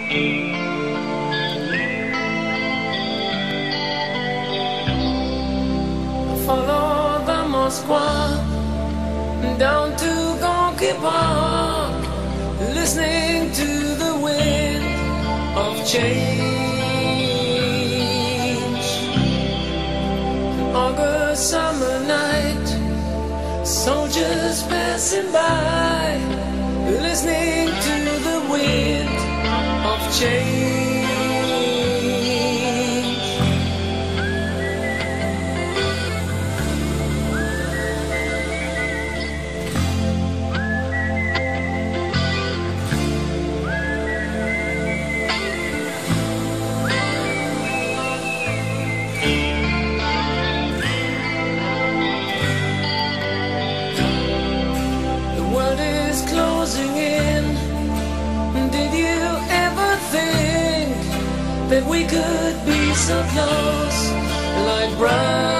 Follow the Moskva down to Gonky Park, listening to the wind of change. An August summer night, soldiers passing by, listening to the wind of change. Closing in. Did you ever think that we could be so close, like brown?